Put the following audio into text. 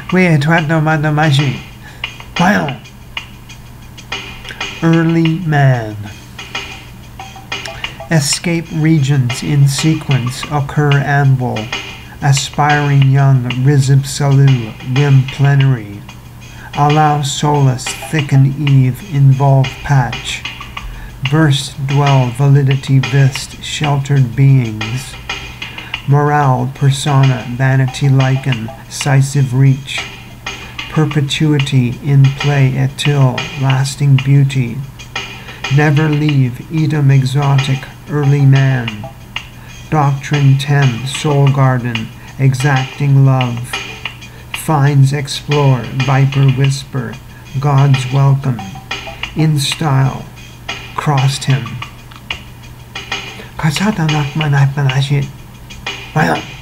Early man. Escape regions in sequence occur amble, aspiring young risib salu, rim plenary. Allow solace, thicken eve, involve patch. Burst dwell validity vist, sheltered beings. Morale, persona, vanity lichen, decisive reach. Perpetuity, in play etil, lasting beauty. Never leave, Edom exotic, early man. Doctrine 10, soul garden, exacting love. Finds explore, viper whisper, God's welcome. In style, crossed him. ขอชาตินักมานักมานาชิ Wow.